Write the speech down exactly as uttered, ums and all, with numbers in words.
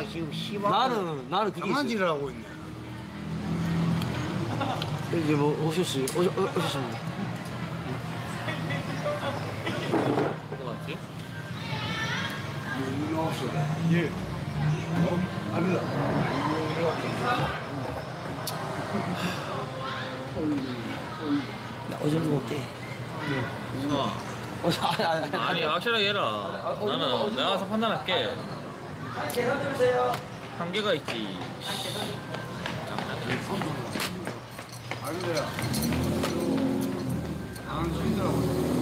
지금 씨발. 나는 나는 그게 있어. 장난질을 하고 있네. 이제 뭐 오셨어요? 오셨 어, 오셨습니다. 뭐 같지? 이거 없어. 예. 어? 아니다. 나 어제 먹게. 어. 어, 아니 아니 아니. 아니 확실하게 해라. 나는 내가 가서 판단할게. 한계가 있지. 아닌데요. 나는 힘들어.